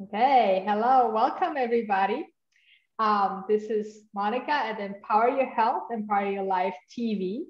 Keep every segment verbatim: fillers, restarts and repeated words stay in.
Okay, hello, welcome everybody. Um, this is Monica at Empower Your Health, Empower Your Life T V.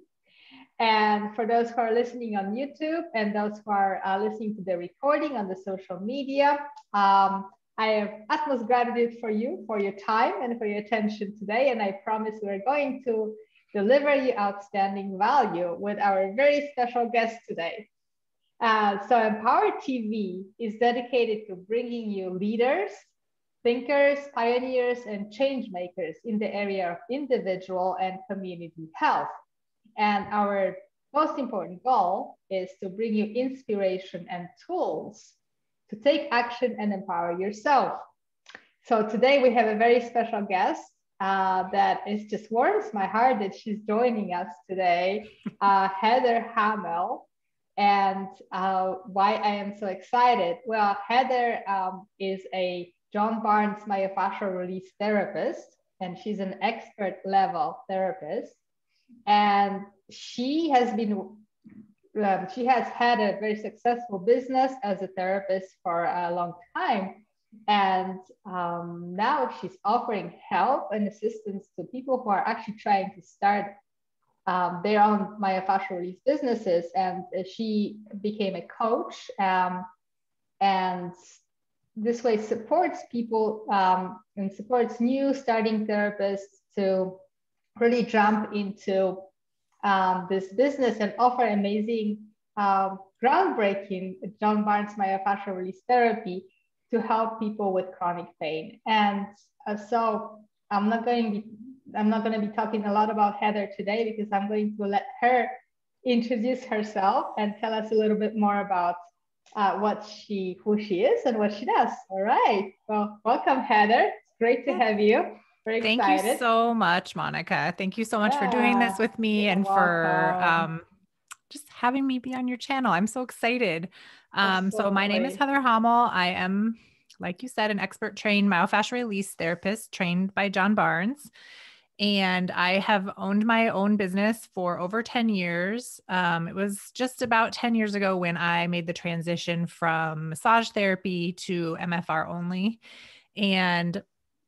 And for those who are listening on YouTube and those who are uh, listening to the recording on the social media, um, I have utmost gratitude for you, for your time and for your attention today. And I promise we're going to deliver you outstanding value with our very special guest today. Uh, so Empower T V is dedicated to bringing you leaders, thinkers, pioneers, and change makers in the area of individual and community health. And our most important goal is to bring you inspiration and tools to take action and empower yourself. So today we have a very special guest uh, that is just warms my heart that she's joining us today, uh, Heather Hamel. And uh, why I am so excited? Well, Heather um, is a John Barnes myofascial release therapist, and she's an expert level therapist. And she has been, um, she has had a very successful business as a therapist for a long time. And um, now she's offering help and assistance to people who are actually trying to start Um, their own myofascial release businesses, and she became a coach, um, and this way supports people um, and supports new starting therapists to really jump into um, this business and offer amazing, um, groundbreaking John Barnes myofascial release therapy to help people with chronic pain. And uh, so I'm not going to be I'm not going to be talking a lot about Heather today because I'm going to let her introduce herself and tell us a little bit more about uh, what she, who she is and what she does. All right. Well, welcome, Heather. It's great to have you. Very Thank excited. you so much, Monica. Thank you so much yeah, for doing this with me and welcome. for um, just having me be on your channel. I'm so excited. Um, so my name is Heather Hamel. I am, like you said, an expert trained myofascial release therapist trained by John Barnes. And I have owned my own business for over ten years. Um, it was just about ten years ago when I made the transition from massage therapy to M F R only. And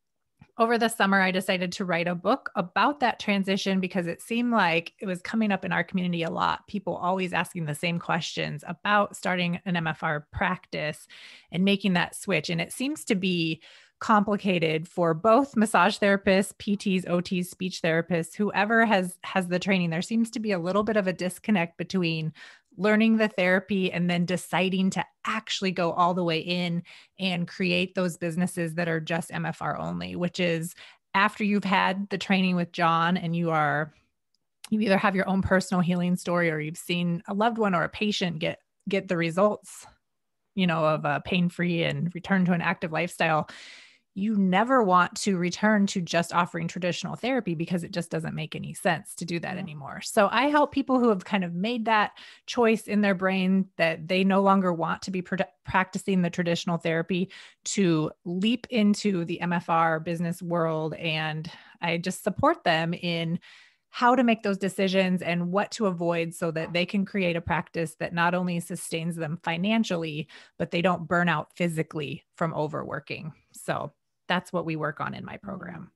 over the summer, I decided to write a book about that transition because it seemed like it was coming up in our community a lot. People always asking the same questions about starting an M F R practice and making that switch. And it seems to be complicated for both massage therapists, P Ts, O Ts, speech therapists, whoever has has the training. There seems to be a little bit of a disconnect between learning the therapy and then deciding to actually go all the way in and create those businesses that are just M F R only, which is after you've had the training with John and you are, you either have your own personal healing story or you've seen a loved one or a patient get, get the results, you know, of a pain-free and return to an active lifestyle. You never want to return to just offering traditional therapy because it just doesn't make any sense to do that anymore. So I help people who have kind of made that choice in their brain that they no longer want to be pr- practicing the traditional therapy to leap into the M F R business world. And I just support them in how to make those decisions and what to avoid so that they can create a practice that not only sustains them financially, but they don't burn out physically from overworking. So that's what we work on in my program.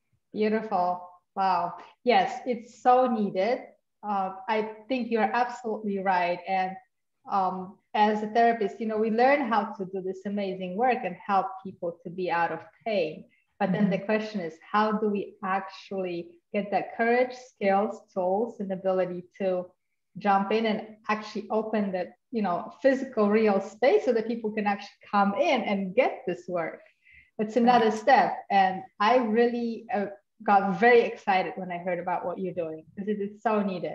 Beautiful. Wow. Yes, it's so needed. Uh, I think you're absolutely right. And um, as a therapist, you know, we learn how to do this amazing work and help people to be out of pain. But then mm-hmm. the question is, how do we actually get that courage, skills, tools, and ability to jump in and actually open that, you know, physical, real space so that people can actually come in and get this work? It's another right. step. And I really uh, got very excited when I heard about what you're doing because it is so needed.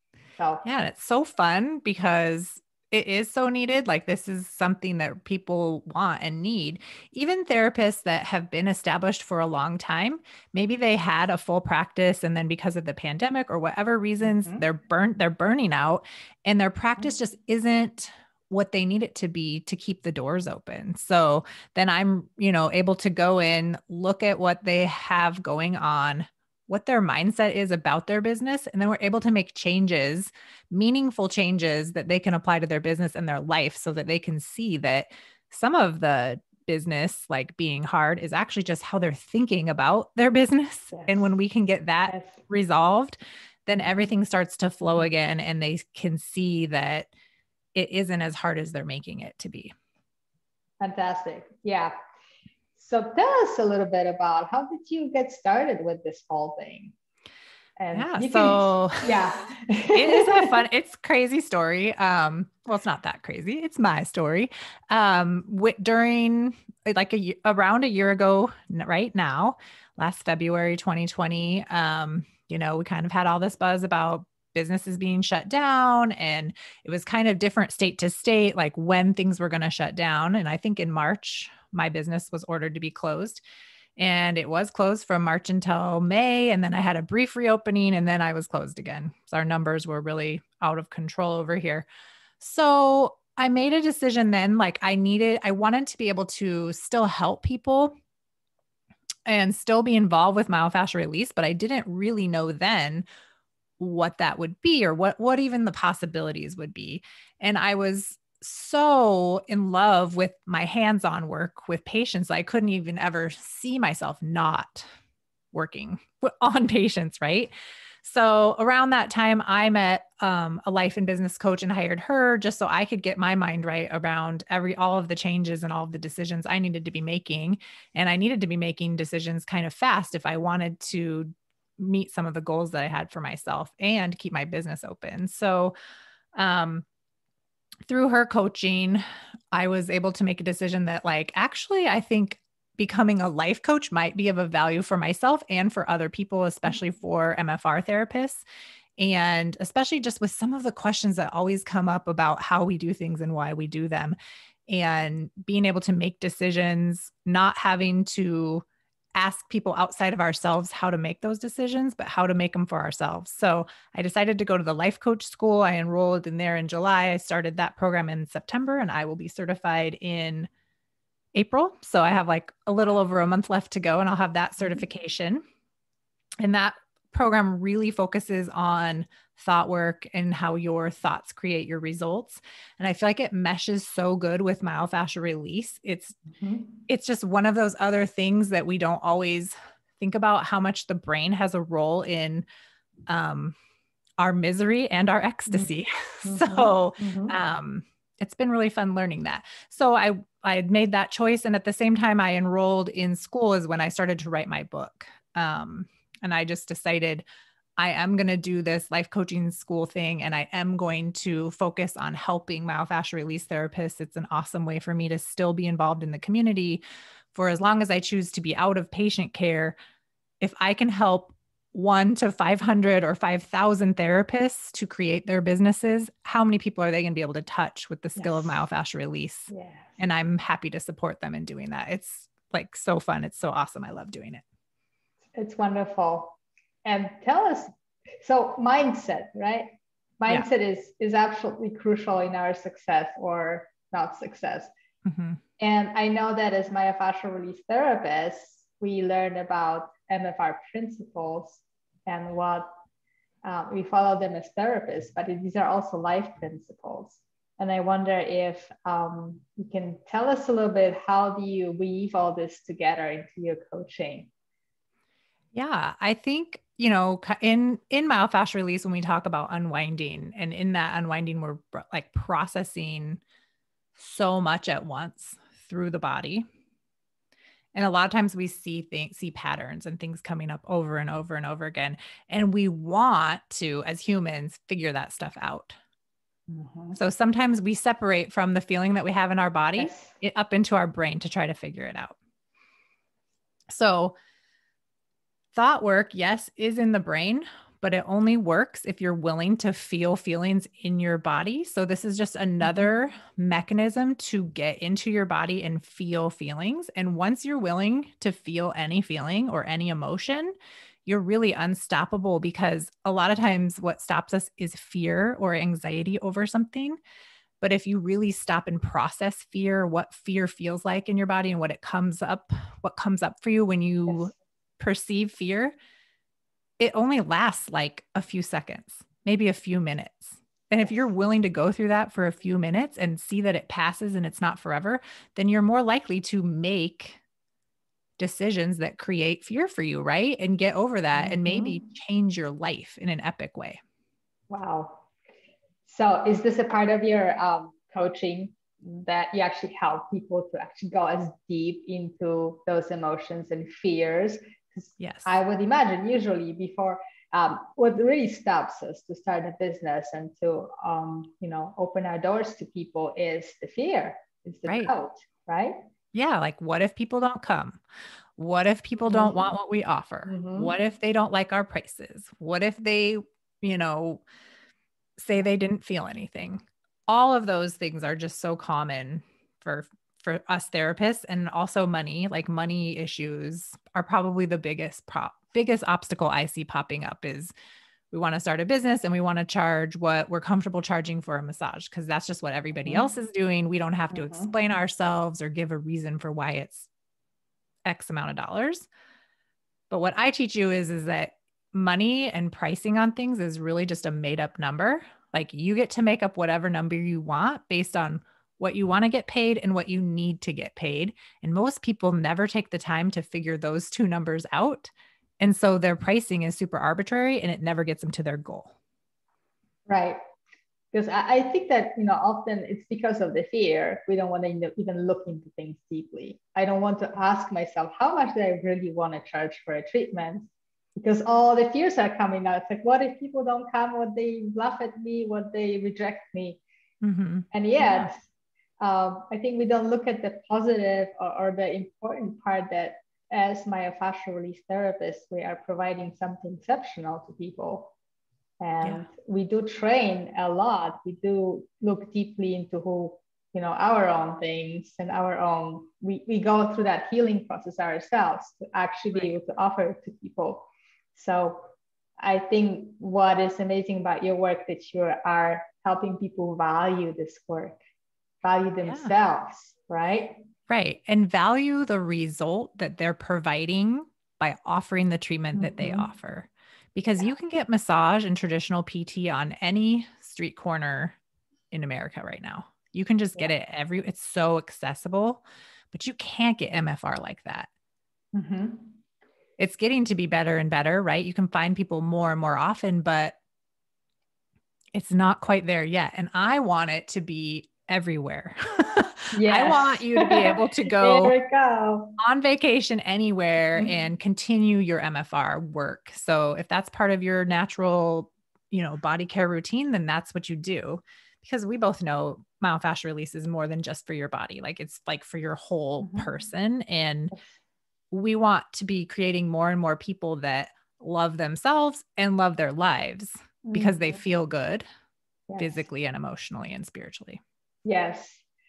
So yeah, it's so fun because it is so needed. Like this is something that people want and need. Even therapists that have been established for a long time, maybe they had a full practice and then because of the pandemic or whatever reasons, mm-hmm. they're burnt, they're burning out and their practice just isn't what they need it to be to keep the doors open. So then I'm, you know, able to go in, look at what they have going on, what their mindset is about their business. And then we're able to make changes, meaningful changes that they can apply to their business and their life so that they can see that some of the business like being hard is actually just how they're thinking about their business. Yes. And when we can get that yes. resolved, then everything starts to flow again, and they can see that it isn't as hard as they're making it to be. Fantastic. Yeah. So tell us a little bit about how did you get started with this whole thing? And yeah, so can, yeah, it is a fun, it's crazy story. Um, well, it's not that crazy. It's my story. Um, w- during like a around a year ago, right now, last February, twenty twenty, um, you know, we kind of had all this buzz about businesses being shut down, and it was kind of different state to state, like when things were going to shut down. And I think in March, my business was ordered to be closed. And it was closed from March until May. And then I had a brief reopening, and then I was closed again. So our numbers were really out of control over here. So I made a decision then, like I needed, I wanted to be able to still help people and still be involved with myofascial release, but I didn't really know then what that would be, or what, what even the possibilities would be. And I was so in love with my hands-on work with patients. I couldn't even ever see myself not working on patients. Right. So around that time, I met um, a life and business coach and hired her just so I could get my mind right around every, all of the changes and all of the decisions I needed to be making. And I needed to be making decisions kind of fast if I wanted to meet some of the goals that I had for myself and keep my business open. So, um, through her coaching, I was able to make a decision that like, actually, I think becoming a life coach might be of a value for myself and for other people, especially for M F R therapists. And especially just with some of the questions that always come up about how we do things and why we do them, and being able to make decisions, not having to ask people outside of ourselves how to make those decisions, but how to make them for ourselves. So I decided to go to the life coach school. I enrolled in there in July. I started that program in September, and I will be certified in April. So I have like a little over a month left to go, and I'll have that certification. And that program really focuses on thought work and how your thoughts create your results. And I feel like it meshes so good with myofascial release. It's, mm-hmm. it's just one of those other things that we don't always think about, how much the brain has a role in, um, our misery and our ecstasy. Mm-hmm. So, mm-hmm. um, it's been really fun learning that. So I, I had made that choice. And at the same time I enrolled in school is when I started to write my book. Um, and I just decided I am going to do this life coaching school thing, and I am going to focus on helping myofascial release therapists. It's an awesome way for me to still be involved in the community for as long as I choose to be out of patient care. If I can help one to five hundred or five thousand therapists to create their businesses, how many people are they going to be able to touch with the skill yes. of myofascial release? Yes. And I'm happy to support them in doing that. It's like so fun. It's so awesome. I love doing it. It's wonderful. And tell us, so mindset, right? Mindset yeah. is, is absolutely crucial in our success or not success. Mm-hmm. And I know that as myofascial release therapists, we learn about M F R principles and what uh, we follow them as therapists, but these are also life principles. And I wonder if um, you can tell us a little bit, how do you weave all this together into your coaching? Yeah, I think, you know, in, in myofascial release, when we talk about unwinding, and in that unwinding, we're like processing so much at once through the body. And a lot of times we see things, see patterns and things coming up over and over and over again. And we want to, as humans, figure that stuff out. Mm-hmm. So sometimes we separate from the feeling that we have in our body yes. it, up into our brain to try to figure it out. So thought work, yes, is in the brain, but it only works if you're willing to feel feelings in your body. So this is just another mechanism to get into your body and feel feelings. And once you're willing to feel any feeling or any emotion, you're really unstoppable, because a lot of times what stops us is fear or anxiety over something. But if you really stop and process fear, what fear feels like in your body and what it comes up, what comes up for you when you yes. perceive fear, it only lasts like a few seconds, maybe a few minutes. And if you're willing to go through that for a few minutes and see that it passes and it's not forever, then you're more likely to make decisions that create fear for you, right? And get over that, mm-hmm. and maybe change your life in an epic way. Wow. So is this a part of your um, coaching, that you actually help people to actually go as deep into those emotions and fears? Yes. I would imagine usually before, um, what really stops us to start a business and to, um, you know, open our doors to people is the fear, is the right. doubt, right? Yeah. Like, what if people don't come? What if people mm-hmm. don't want what we offer? Mm-hmm. What if they don't like our prices? What if they, you know, say they didn't feel anything? All of those things are just so common for, for us therapists, and also money, like money issues are probably the biggest prop, biggest obstacle I see popping up is we want to start a business and we want to charge what we're comfortable charging for a massage, because that's just what everybody mm-hmm. else is doing. We don't have to mm-hmm. explain ourselves or give a reason for why it's X amount of dollars. But what I teach you is, is that money and pricing on things is really just a made up number. Like, you get to make up whatever number you want based on what you want to get paid and what you need to get paid. And most people never take the time to figure those two numbers out. And so their pricing is super arbitrary and it never gets them to their goal. Right. Because I think that, you know, often it's because of the fear. We don't want to even look into things deeply. I don't want to ask myself, how much do I really want to charge for a treatment? Because all the fears are coming out. It's like, what if people don't come? What they laugh at me? What they reject me? Mm-hmm. And yet, yeah. um, I think we don't look at the positive or, or the important part that as myofascial release therapists, we are providing something exceptional to people. And yeah. we do train a lot. We do look deeply into who, you know, our own things and our own, we, we go through that healing process ourselves to actually right. be able to offer it to people. So I think what is amazing about your work that you are helping people value this work, value themselves, yeah. right? Right. And value the result that they're providing by offering the treatment mm-hmm. that they offer. Because you can get massage and traditional P T on any street corner in America right now. You can just get yeah. it every, it's so accessible, but you can't get M F R like that. Mm-hmm. It's getting to be better and better, right? You can find people more and more often, but it's not quite there yet. And I want it to be everywhere. Yes. I want you to be able to go, go. on vacation anywhere mm-hmm. and continue your M F R work. So if that's part of your natural, you know, body care routine, then that's what you do. Because we both know myofascial release is more than just for your body. Like, it's like for your whole mm-hmm. person. And we want to be creating more and more people that love themselves and love their lives mm-hmm. because they feel good yes. physically and emotionally and spiritually. Yes.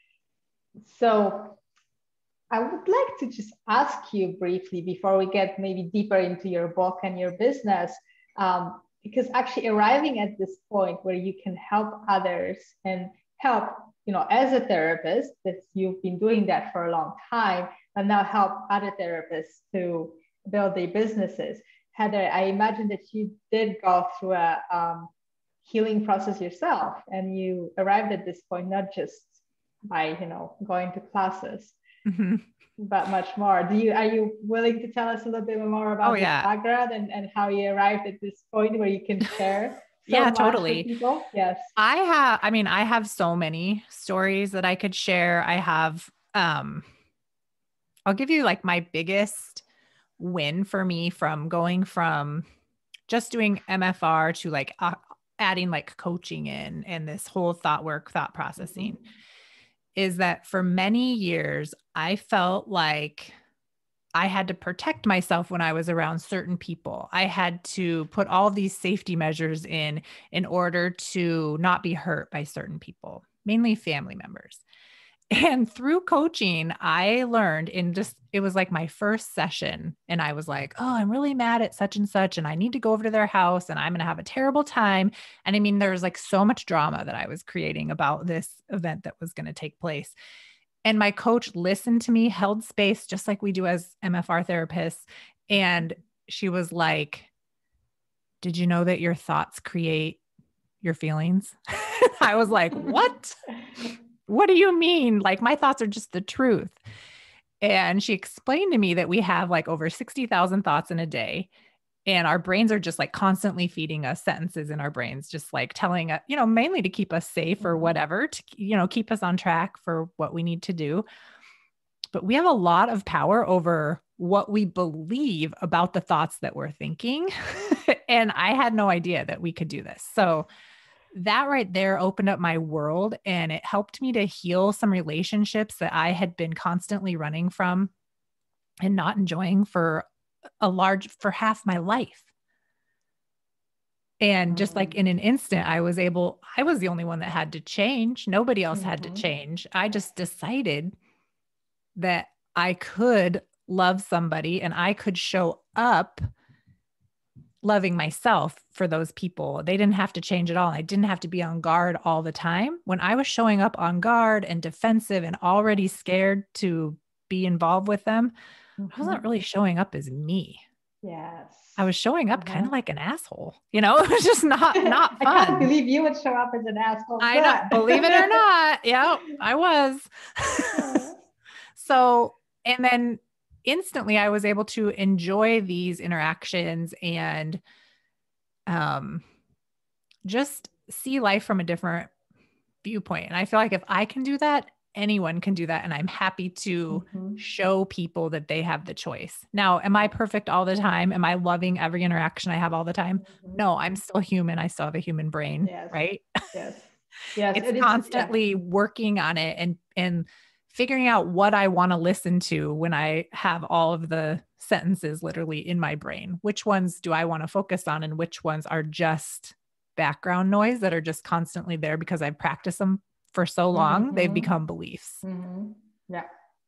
So I would like to just ask you briefly before we get maybe deeper into your book and your business, um, because actually arriving at this point where you can help others and help, you know, as a therapist, that you've been doing that for a long time, and now help other therapists to build their businesses. Heather, I imagine that you did go through a um, healing process yourself, and you arrived at this point, not just by, you know, going to classes, mm-hmm. but much more. Do you, are you willing to tell us a little bit more about oh, this yeah. background and, and how you arrived at this point where you can share? So yeah, totally. People? Yes. I have, I mean, I have so many stories that I could share. I have, um, I'll give you like my biggest win for me from going from just doing M F R to like uh, adding like coaching in and this whole thought work, thought processing. Mm-hmm. is that for many years, I felt like I had to protect myself when I was around certain people. I had to put all these safety measures in, in order to not be hurt by certain people, mainly family members. And through coaching, I learned in just, it was like my first session. And I was like, oh, I'm really mad at such and such, and I need to go over to their house and I'm going to have a terrible time. And I mean, there was like so much drama that I was creating about this event that was going to take place. And my coach listened to me, held space, just like we do as M F R therapists. And she was like, did you know that your thoughts create your feelings? I was like, what? What do you mean? Like my thoughts are just the truth. And she explained to me that we have like over sixty thousand thoughts in a day. And our brains are just like constantly feeding us sentences in our brains, just like telling us, you know, mainly to keep us safe or whatever, to, you know, keep us on track for what we need to do. But we have a lot of power over what we believe about the thoughts that we're thinking. And I had no idea that we could do this. So that right there opened up my world, and it helped me to heal some relationships that I had been constantly running from and not enjoying for a large, for half my life. And just like in an instant, I was able, I was the only one that had to change. Nobody else mm-hmm. had to change. I just decided that I could love somebody and I could show up loving myself for those people. They didn't have to change at all. I didn't have to be on guard all the time. When I was showing up on guard and defensive and already scared to be involved with them, mm-hmm. I wasn't really showing up as me. Yes. I was showing up uh-huh. kind of like an asshole, you know, it was just not, not fun. I can't believe you would show up as an asshole. I know, believe it or not. Yeah, I was. So, and then instantly I was able to enjoy these interactions and um, just see life from a different viewpoint. And I feel like if I can do that, anyone can do that. And I'm happy to mm-hmm. show people that they have the choice. Now, am I perfect all the time? Am I loving every interaction I have all the time? Mm-hmm. No, I'm still human. I still have a human brain, yes. right? Yes. Yes. It's it constantly is, yeah. working on it and, and figuring out what I want to listen to when I have all of the sentences literally in my brain. Which ones do I want to focus on and which ones are just background noise that are just constantly there because I've practiced them for so long, mm-hmm. they've become beliefs. Mm-hmm. Yeah.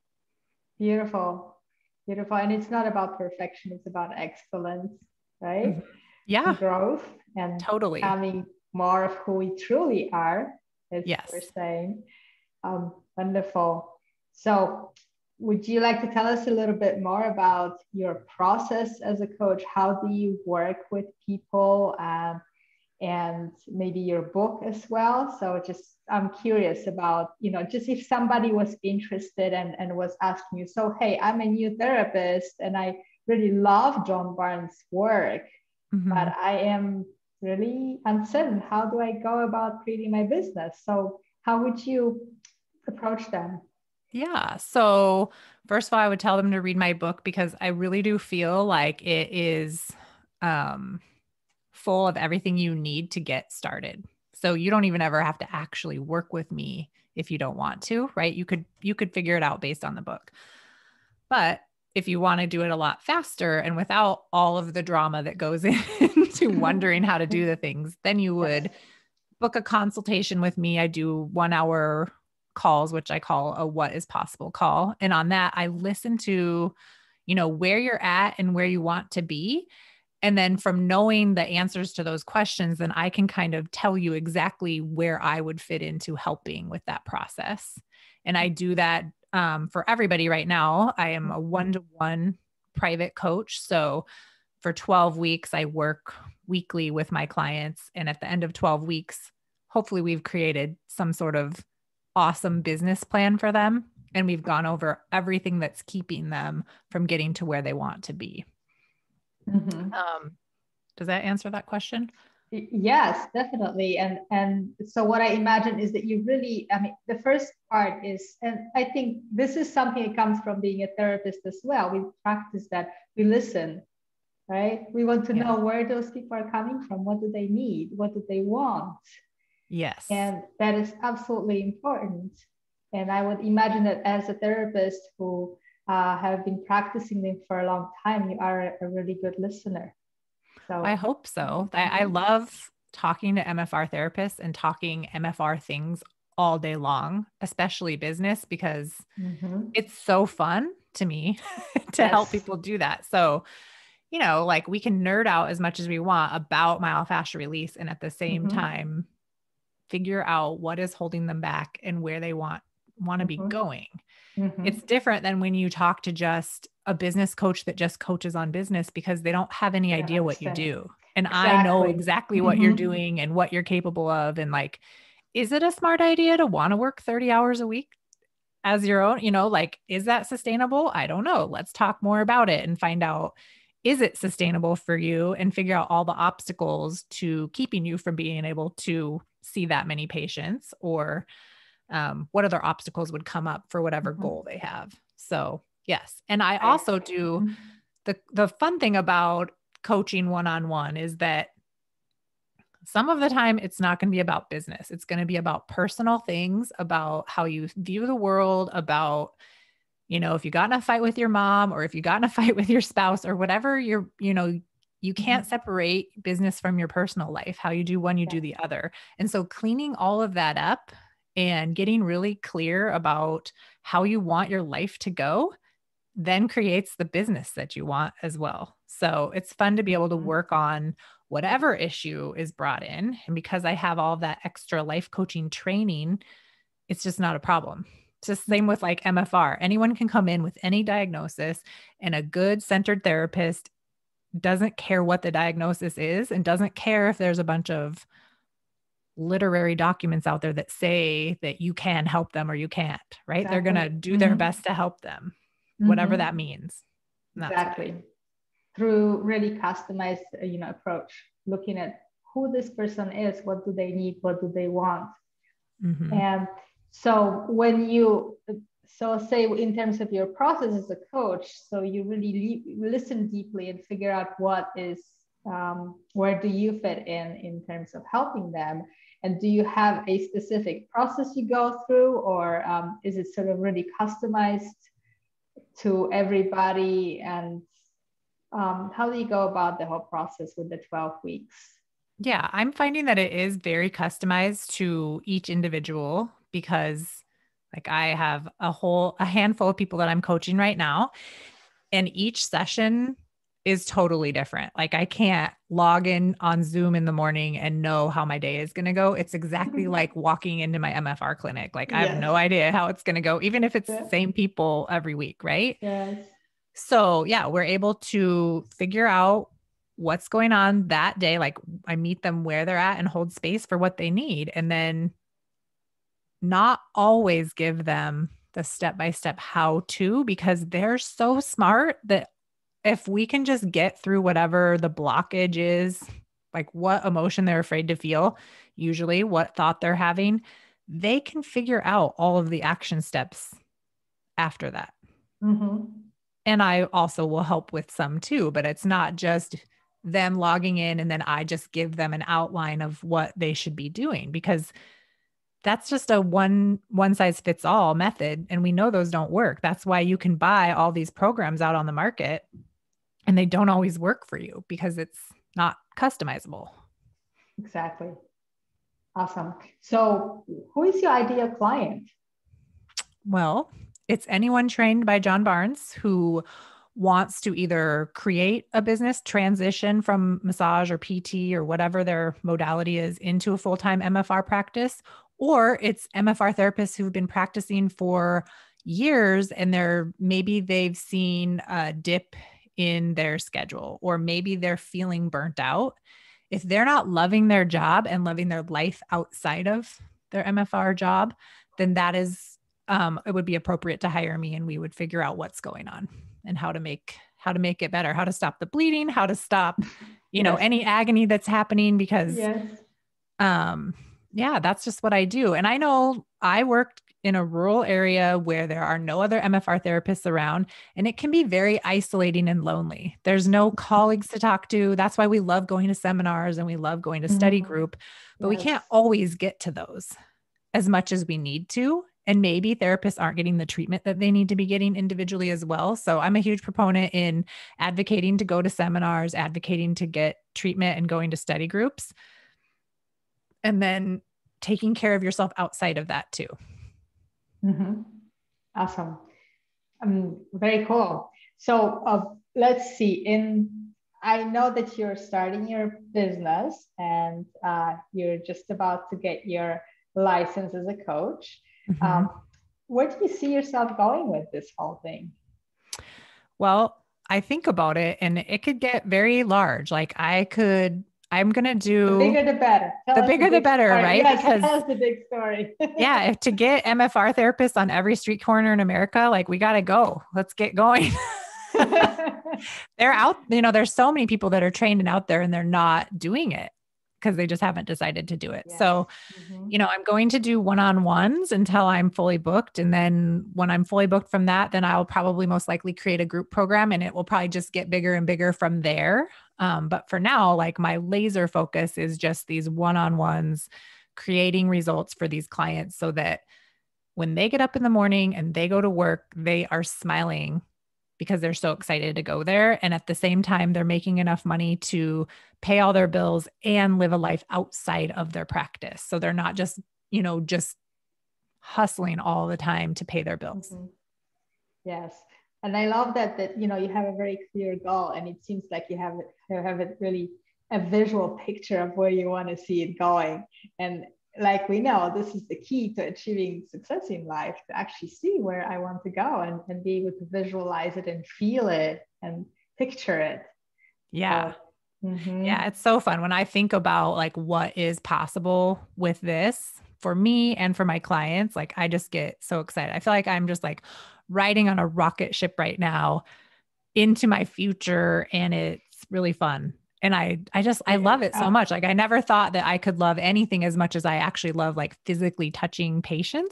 Beautiful. Beautiful. And it's not about perfection. It's about excellence, right? Mm-hmm. Yeah. And growth and totally becoming more of who we truly are, as yes. we're saying. Um, wonderful. So would you like to tell us a little bit more about your process as a coach? How do you work with people? Um, and maybe your book as well. So just, I'm curious about, you know, just if somebody was interested and, and was asking you, so, hey, I'm a new therapist and I really love John Barnes' work, mm-hmm. but I am really uncertain. How do I go about creating my business? So how would you approach them? Yeah. So first of all, I would tell them to read my book because I really do feel like it is, um, full of everything you need to get started. So you don't even ever have to actually work with me if you don't want to, right? You could, you could figure it out based on the book. But if you want to do it a lot faster and without all of the drama that goes into wondering how to do the things, then you would book a consultation with me. I do one hour calls, which I call a what is possible call. And on that, I listen to, you know, where you're at and where you want to be. And then from knowing the answers to those questions, then I can kind of tell you exactly where I would fit into helping with that process. And I do that um, for everybody right now. I am a one-to-one private coach. So for twelve weeks, I work weekly with my clients. And at the end of twelve weeks, hopefully we've created some sort of awesome business plan for them. And we've gone over everything that's keeping them from getting to where they want to be. Mm-hmm. Um, does that answer that question? Yes, definitely. And and so what I imagine is that you really, I mean, the first part is, and I think this is something that comes from being a therapist as well. We practice that, we listen, right? We want to yeah. know where those people are coming from. What do they need? What do they want? Yes. And that is absolutely important. And I would imagine that as a therapist who Uh, have been practicing them for a long time, you are a, a really good listener. So I hope so. I, I love talking to M F R therapists and talking M F R things all day long, especially business, because mm-hmm. it's so fun to me to yes. help people do that. So, you know, like we can nerd out as much as we want about myofascial release and at the same mm-hmm. time, figure out what is holding them back and where they want, want to mm-hmm. be going. Mm-hmm. It's different than when you talk to just a business coach that just coaches on business because they don't have any idea what you do. And exactly. I know exactly what mm-hmm. you're doing and what you're capable of. And like, is it a smart idea to want to work thirty hours a week as your own? You know, like, is that sustainable? I don't know. Let's talk more about it and find out, is it sustainable for you, and figure out all the obstacles to keeping you from being able to see that many patients, or um, what other obstacles would come up for whatever mm-hmm. goal they have. So yes. And I also do mm-hmm. the, the fun thing about coaching one-on-one is that some of the time it's not going to be about business. It's going to be about personal things, about how you view the world, about, you know, if you got in a fight with your mom, or if you got in a fight with your spouse, or whatever, you're, you know, you can't mm-hmm. separate business from your personal life. How you do one, you yeah. do the other. And so cleaning all of that up and getting really clear about how you want your life to go then creates the business that you want as well. So it's fun to be able to work on whatever issue is brought in. And because I have all that extra life coaching training, it's just not a problem. It's just the same with like M F R. Anyone can come in with any diagnosis, and a good centered therapist doesn't care what the diagnosis is, and doesn't care if there's a bunch of literary documents out there that say that you can help them or you can't, right? Exactly. They're going to do their mm-hmm. best to help them, whatever mm-hmm. that means. Exactly. Through really customized, you know, approach, looking at who this person is, what do they need, what do they want. Mm-hmm. And so when you, so say in terms of your process as a coach, so you really li- listen deeply and figure out what is, um, where do you fit in, in terms of helping them? And do you have a specific process you go through, or um, is it sort of really customized to everybody? And um, how do you go about the whole process with the twelve weeks? Yeah, I'm finding that it is very customized to each individual, because like I have a whole, a handful of people that I'm coaching right now, and each session is totally different. Like I can't log in on Zoom in the morning and know how my day is going to go. It's exactly like walking into my M F R clinic. Like I yes. have no idea how it's going to go, even if it's yeah. the same people every week. Right. Yes. So yeah, we're able to figure out what's going on that day. Like I meet them where they're at and hold space for what they need. And then not always give them the step-by-step how to, because they're so smart that if we can just get through whatever the blockage is, like what emotion they're afraid to feel, usually what thought they're having, they can figure out all of the action steps after that. Mm-hmm. And I also will help with some too, but it's not just them logging in and then I just give them an outline of what they should be doing, because that's just a one, one size fits all method. And we know those don't work. That's why you can buy all these programs out on the market and they don't always work for you, because it's not customizable. Exactly. Awesome. So who is your ideal client? Well, it's anyone trained by John Barnes who wants to either create a business, transition from massage or P T or whatever their modality is into a full-time M F R practice, or it's M F R therapists who've been practicing for years and they're maybe they've seen a dip in their schedule, or maybe they're feeling burnt out. If they're not loving their job and loving their life outside of their M F R job, then that is, um, it would be appropriate to hire me, and we would figure out what's going on and how to make, how to make it better, how to stop the bleeding, how to stop, you yes. know, any agony that's happening, because, yes. um, yeah, that's just what I do. And I know I worked in a rural area where there are no other M F R therapists around, and it can be very isolating and lonely. There's no colleagues to talk to. That's why we love going to seminars and we love going to study group, but yes. we can't always get to those as much as we need to. And maybe therapists aren't getting the treatment that they need to be getting individually as well. So I'm a huge proponent in advocating to go to seminars, advocating to get treatment and going to study groups, and then taking care of yourself outside of that too. Mm-hmm. Awesome. Um, very cool. So uh, let's see. In I know that you're starting your business and uh, you're just about to get your license as a coach. Mm-hmm. Um, where do you see yourself going with this whole thing? Well, I think about it and it could get very large. Like I could I'm going to do the bigger, the better. Tell the bigger, the, the better, story. right? Yes, because tell us the big story. yeah, if to get M F R therapists on every street corner in America, like we got to go, let's get going. They're out, you know, there's so many people that are trained and out there and they're not doing it because they just haven't decided to do it. Yes. So, mm-hmm. you know, I'm going to do one-on-ones until I'm fully booked. And then when I'm fully booked from that, then I'll probably most likely create a group program and it will probably just get bigger and bigger from there. Um, but for now, like my laser focus is just these one-on-ones, creating results for these clients so that when they get up in the morning and they go to work, they are smiling because they're so excited to go there. And at the same time, they're making enough money to pay all their bills and live a life outside of their practice. So they're not just, you know, just hustling all the time to pay their bills. Mm-hmm. Yes. And I love that, that, you know, you have a very clear goal and it seems like you have it, you have it really a visual picture of where you want to see it going. And like we know, this is the key to achieving success in life, to actually see where I want to go and, and be able to visualize it and feel it and picture it. Yeah. So, mm-hmm. Yeah. It's so fun when I think about like what is possible with this for me and for my clients. Like I just get so excited. I feel like I'm just like riding on a rocket ship right now into my future. And it's really fun. And I, I just, I love it so much. Like I never thought that I could love anything as much as I actually love like physically touching patients.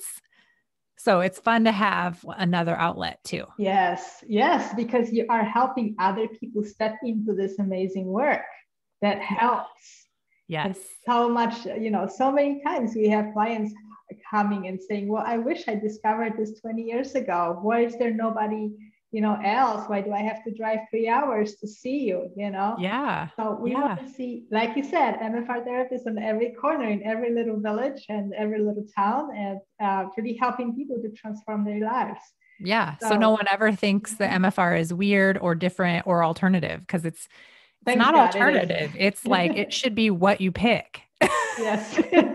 So it's fun to have another outlet too. Yes. Yes. Because you are helping other people step into this amazing work that helps. Yes. And so much, you know, so many times we have clients coming and saying, well, I wish I discovered this twenty years ago. Why is there nobody, you know, else? Why do I have to drive three hours to see you, you know? Yeah. So we yeah. want to see, like you said, M F R therapists on every corner, in every little village and every little town, and uh, really helping people to transform their lives. Yeah. So, so no one ever thinks that M F R is weird or different or alternative, because it's, it's not God, alternative. It it's like, it should be what you pick. Yes.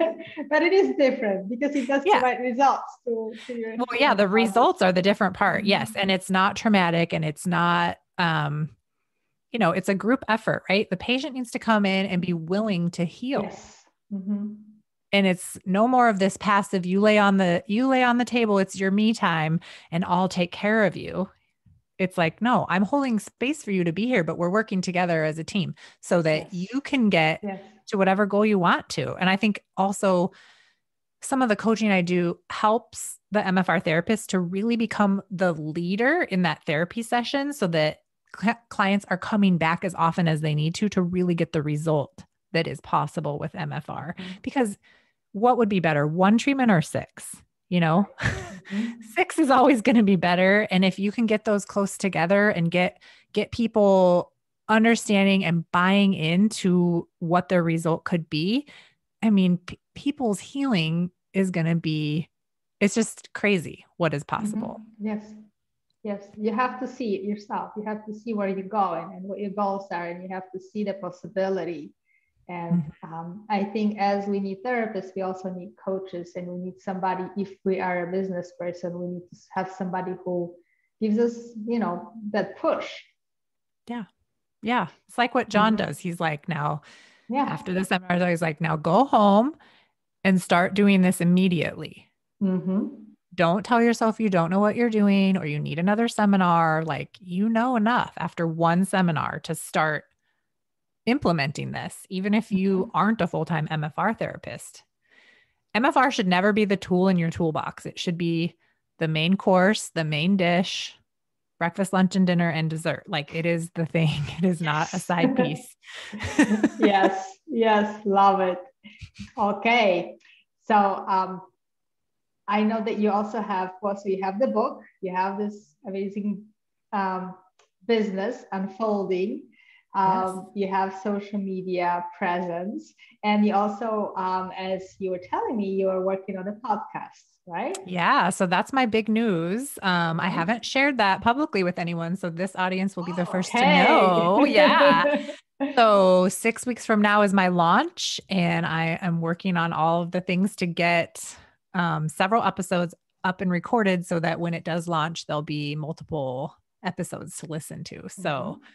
But it is different because it does yeah. provide results to, to your well yeah the results are the different part. Mm-hmm. Yes. And it's not traumatic and it's not um you know, it's a group effort, right? The patient needs to come in and be willing to heal. Yes. Mm-hmm. And it's no more of this passive, you lay on the you lay on the table, it's your me time and I'll take care of you. It's like, no, I'm holding space for you to be here, but we're working together as a team so that yes. you can get yes. to whatever goal you want to. And I think also some of the coaching I do helps the M F R therapist to really become the leader in that therapy session so that cl- clients are coming back as often as they need to, to really get the result that is possible with M F R. Mm-hmm. Because what would be better, one treatment or six? You know, mm-hmm. six is always going to be better. And if you can get those close together and get, get people understanding and buying into what their result could be, I mean, p- people's healing is going to be, it's just crazy what is possible. Mm-hmm. Yes. Yes. You have to see it yourself. You have to see where you're going and what your goals are, and you have to see the possibility. And um, I think as we need therapists, we also need coaches, and we need somebody, if we are a business person, we need to have somebody who gives us, you know, that push. Yeah. Yeah. It's like what John mm-hmm. does. He's like, now yeah. after the seminar, he's like, now go home and start doing this immediately. Mm-hmm. Don't tell yourself you don't know what you're doing or you need another seminar. Like, you know enough after one seminar to start implementing this, even if you mm-hmm. aren't a full-time M F R therapist. M F R should never be the tool in your toolbox. It should be the main course, the main dish, breakfast, lunch, and dinner, and dessert. Like, it is the thing. It is not a side piece. Yes. Yes. Love it. Okay. So, um, I know that you also have, well, so you have the book, you have this amazing um, business unfolding. Um, yes. You have social media presence, and you also, um, as you were telling me, you are working on a podcast, right? Yeah. So that's my big news. Um, I haven't shared that publicly with anyone, so this audience will be the first okay. to know. Yeah. So six weeks from now is my launch, and I am working on all of the things to get um, several episodes up and recorded so that when it does launch, there'll be multiple episodes to listen to. So mm-hmm.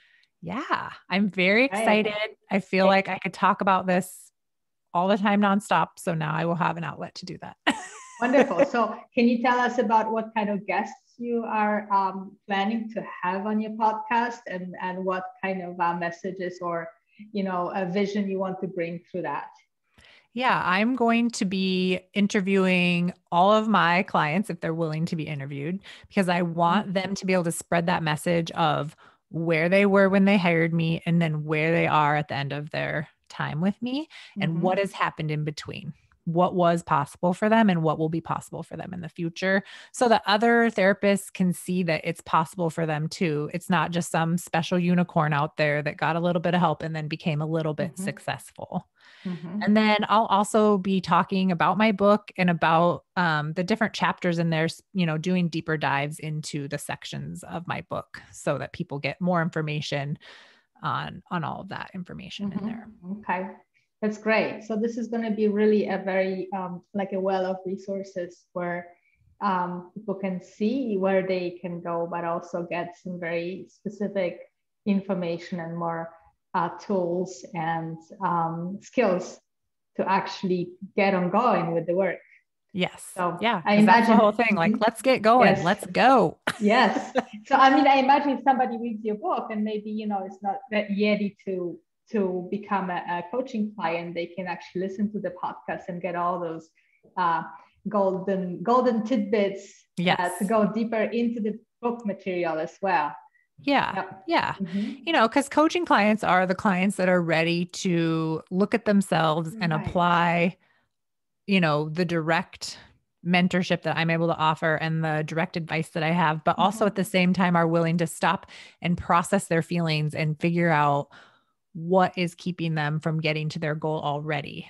Yeah, I'm very excited. Right. I feel like I could talk about this all the time nonstop. So now I will have an outlet to do that. Wonderful. So can you tell us about what kind of guests you are um, planning to have on your podcast, and, and what kind of uh, messages or, you know, a vision you want to bring through that? Yeah, I'm going to be interviewing all of my clients if they're willing to be interviewed, because I want them to be able to spread that message of where they were when they hired me and then where they are at the end of their time with me, and Mm-hmm. what has happened in between. What was possible for them and what will be possible for them in the future, so that other therapists can see that it's possible for them too. It's not just some special unicorn out there that got a little bit of help and then became a little bit Mm-hmm. successful. Mm-hmm. And then I'll also be talking about my book and about um, the different chapters in there, you know, doing deeper dives into the sections of my book so that people get more information on, on all of that information Mm-hmm. in there. Okay. That's great. So this is going to be really a very um, like a well of resources where um, people can see where they can go, but also get some very specific information and more uh, tools and um, skills to actually get on going with the work. Yes. So yeah. I imagine that's the whole thing. Like, let's get going. Yes. Let's go. Yes. So, I mean, I imagine if somebody reads your book and maybe, you know, it's not that ready to, to become a, a coaching client, they can actually listen to the podcast and get all those uh, golden, golden tidbits yes. uh, to go deeper into the book material as well. Yeah. Yep. Yeah. Mm-hmm. You know, because coaching clients are the clients that are ready to look at themselves right. and apply, you know, the direct mentorship that I'm able to offer and the direct advice that I have, but also mm-hmm. at the same time are willing to stop and process their feelings and figure out what is keeping them from getting to their goal already.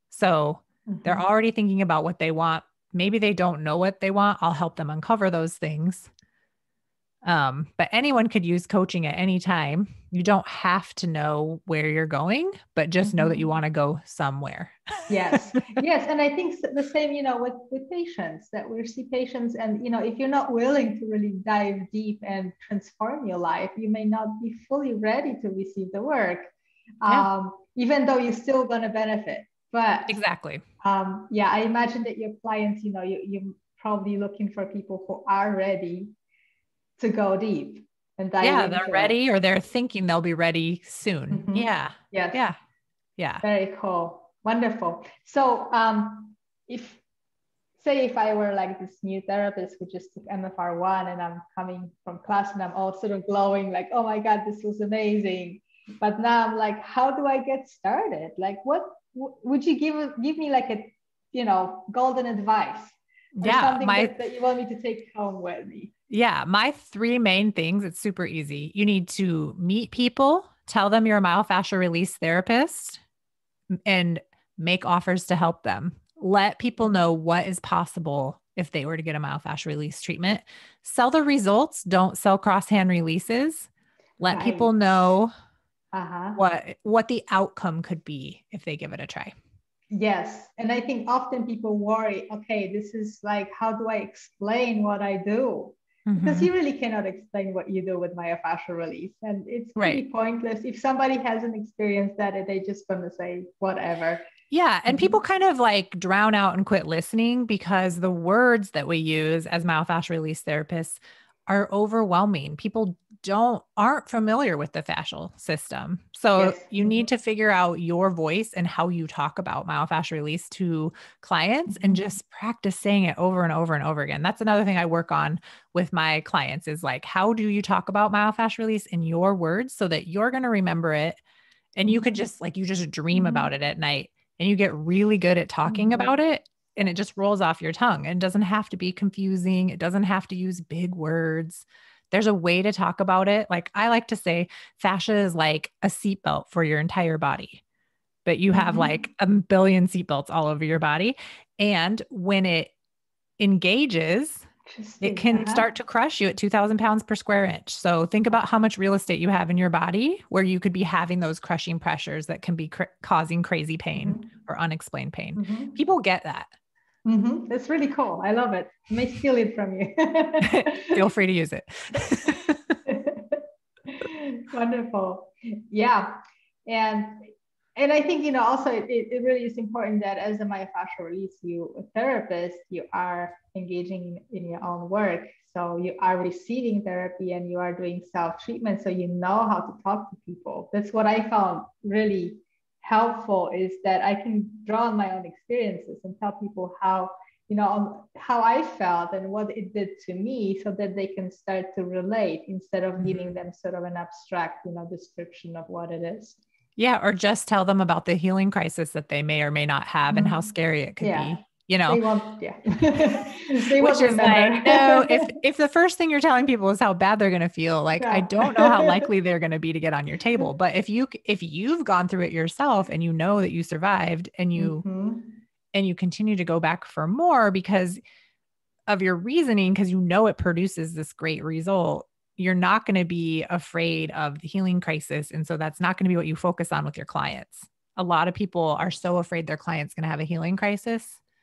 So mm-hmm. they're already thinking about what they want. Maybe they don't know what they want. I'll help them uncover those things. Um, but anyone could use coaching at any time. You don't have to know where you're going, but just mm-hmm. know that you want to go somewhere. Yes. Yes. And I think the same, you know, with, with patients, that we see patients and, you know, if you're not willing to really dive deep and transform your life, you may not be fully ready to receive the work, yeah. um, even though you're still going to benefit. But exactly. Um, yeah, I imagine that your clients, you know, you, you're probably looking for people who are ready to go deep and dive yeah, into they're ready, it. Or they're thinking they'll be ready soon. Mm-hmm. Yeah. Yes. Yeah. Yeah. Very cool. Wonderful. So um, if, say if I were like this new therapist who just took M F R one and I'm coming from class and I'm all sort of glowing like, oh my God, this was amazing. But now I'm like, how do I get started? Like, what w- would you give, give me like a, you know, golden advice? Or yeah. something My... that, that you want me to take home with me? Yeah. My three main things, it's super easy. You need to meet people, tell them you're a myofascial release therapist, and make offers to help them. Let people know what is possible if they were to get a myofascial release treatment. Sell the results. Don't sell cross-hand releases. Let right. people know uh-huh. what, what the outcome could be if they give it a try. Yes. And I think often people worry, okay, this is like, how do I explain what I do? Mm-hmm. Because you really cannot explain what you do with myofascial release. And it's pretty right. pointless. If somebody hasn't experienced that, they just going to say whatever. Yeah. And people kind of like drown out and quit listening because the words that we use as myofascial release therapists are overwhelming. People don't, aren't familiar with the fascial system. So yes. you need to figure out your voice and how you talk about myofascial release to clients mm-hmm. and just practice saying it over and over and over again. That's another thing I work on with my clients is like, how do you talk about myofascial release in your words so that you're going to remember it? And you could just like, you just dream mm-hmm. about it at night and you get really good at talking mm-hmm. about it. And it just rolls off your tongue and doesn't have to be confusing. It doesn't have to use big words. There's a way to talk about it. Like I like to say fascia is like a seatbelt for your entire body, but you have mm-hmm. like a billion seatbelts all over your body. And when it engages, it can uh-huh. start to crush you at two thousand pounds per square inch. So think about how much real estate you have in your body where you could be having those crushing pressures that can be cr- causing crazy pain mm-hmm. or unexplained pain. Mm-hmm. People get that. Mm-hmm. That's really cool. I love it. I may steal it from you. Feel free to use it. Wonderful. Yeah. And and I think, you know, also it, it really is important that as a myofascial release you a therapist, you are engaging in, in your own work. So you are receiving therapy and you are doing self-treatment. So you know how to talk to people. That's what I found really helpful, is that I can draw on my own experiences and tell people how, you know, how I felt and what it did to me, so that they can start to relate instead of mm-hmm. giving them sort of an abstract, you know, description of what it is. Yeah. Or just tell them about the healing crisis that they may or may not have mm-hmm. and how scary it could yeah. be. You know, they won't, yeah. they won't Which is remember. Like, no, if, if the first thing you're telling people is how bad they're going to feel, like, yeah. I don't know how likely they're going to be to get on your table. But if you, if you've gone through it yourself and you know that you survived and you, mm-hmm. and you continue to go back for more because of your reasoning, because you know it produces this great result, you're not going to be afraid of the healing crisis. And so that's not going to be what you focus on with your clients. A lot of people are so afraid their client's going to have a healing crisis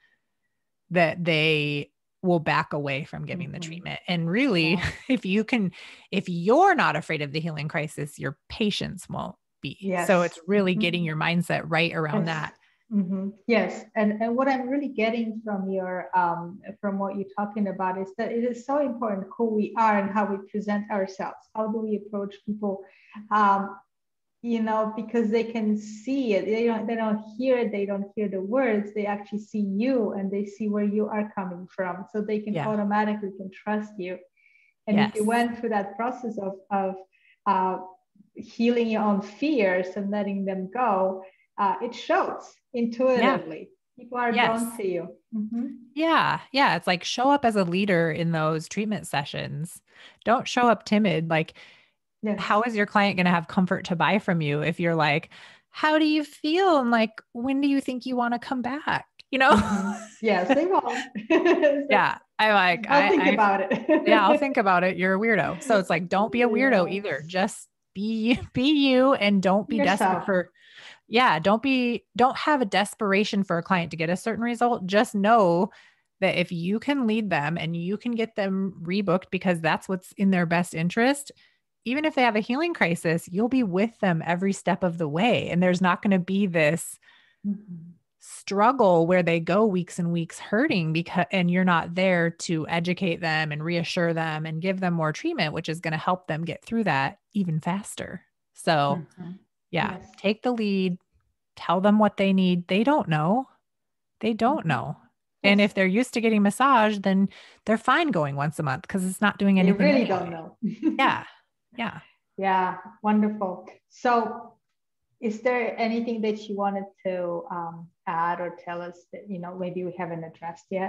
that they will back away from giving mm-hmm. the treatment. And really, yeah. if you can, if you're not afraid of the healing crisis, your patients won't be. Yes. So it's really mm-hmm. getting your mindset right around yes. that. Mm-hmm. Yes. And, and what I'm really getting from your, um, from what you're talking about is that it is so important who we are and how we present ourselves. How do we approach people? Um, you know, because they can see it. They don't, they don't hear it. They don't hear the words. They actually see you and they see where you are coming from. So they can yeah. automatically can trust you. And yes. if you went through that process of, of uh, healing your own fears and letting them go, uh, it shows intuitively. Yeah. People are yes. drawn to you. Mm-hmm. Yeah. Yeah. It's like, show up as a leader in those treatment sessions. Don't show up timid. Like, yes. how is your client going to have comfort to buy from you if you're like, how do you feel? And like, when do you think you want to come back? You know? Mm-hmm. Yes, they won't. yeah. I like, I'll I, think I, about it. yeah. I'll think about it. You're a weirdo. So it's like, don't be a weirdo yes. either. Just be, be you, and don't be Yourself. desperate for, yeah. Don't be, don't have a desperation for a client to get a certain result. Just know that if you can lead them and you can get them rebooked because that's what's in their best interest, even if they have a healing crisis, you'll be with them every step of the way. And there's not going to be this mm-hmm. struggle where they go weeks and weeks hurting because, and you're not there to educate them and reassure them and give them more treatment, which is going to help them get through that even faster. So mm-hmm. yeah, yes. take the lead, tell them what they need. They don't know. They don't mm-hmm. know. Yes. And if they're used to getting massage, then they're fine going once a month because it's not doing anything. They really anyway. don't know. yeah. Yeah. Yeah. Wonderful. So is there anything that you wanted to um, add or tell us that, you know, maybe we haven't addressed yet?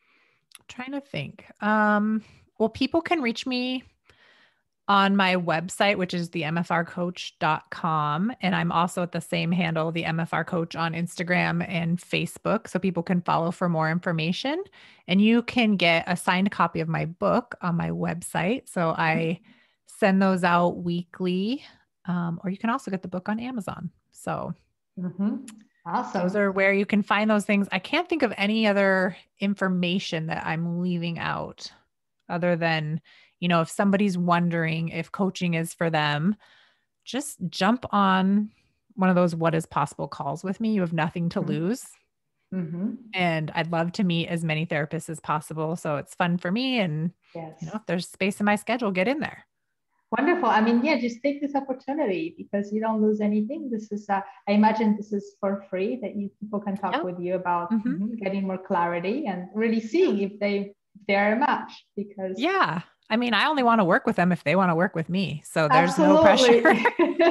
I'm trying to think. Um, well, people can reach me on my website, which is the m f r coach dot com. And I'm also at the same handle, the M F R Coach, on Instagram and Facebook. So people can follow for more information. And you can get a signed copy of my book on my website. So I send those out weekly, um, or you can also get the book on Amazon. So mm-hmm. awesome. Those are where you can find those things. I can't think of any other information that I'm leaving out other than, you know, if somebody's wondering if coaching is for them, just jump on one of those What is Possible calls with me. You have nothing to mm-hmm. lose. Mm-hmm. And I'd love to meet as many therapists as possible. So it's fun for me. And, yes. you know, if there's space in my schedule, get in there. Wonderful. I mean, yeah, just take this opportunity because you don't lose anything. This is, uh, I imagine this is for free that you people can talk yep. with you about mm-hmm. Mm-hmm, getting more clarity and really seeing if they, if they're a match because. Yeah. I mean, I only want to work with them if they want to work with me. So there's Absolutely. no pressure.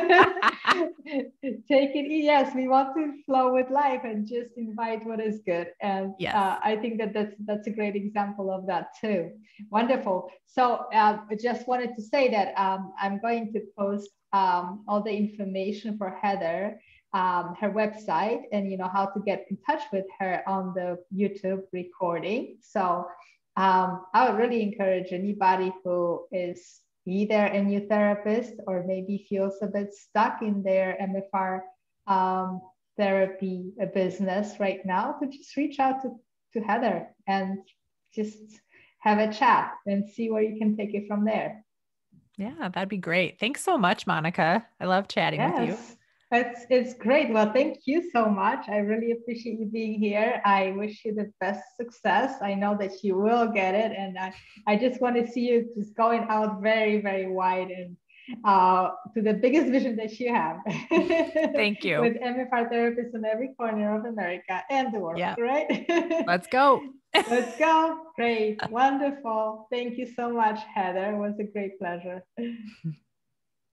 Take it. Yes, we want to flow with life and just invite what is good. And yes. uh, I think that that's, that's a great example of that too. Wonderful. So uh, I just wanted to say that um, I'm going to post um, all the information for Heather, um, her website, and, you know, how to get in touch with her on the YouTube recording. So Um, I would really encourage anybody who is either a new therapist or maybe feels a bit stuck in their M F R um, therapy business right now to just reach out to, to Heather and just have a chat and see where you can take it from there. Yeah, that'd be great. Thanks so much, Monica. I love chatting Yes. with you. It's, it's great. Well, thank you so much. I really appreciate you being here. I wish you the best success. I know that you will get it. And I, I just want to see you just going out very, very wide and uh, to the biggest vision that you have. Thank you. With M F R therapists in every corner of America and the world, yep. right? Let's go. Let's go. Great. Wonderful. Thank you so much, Heather. It was a great pleasure.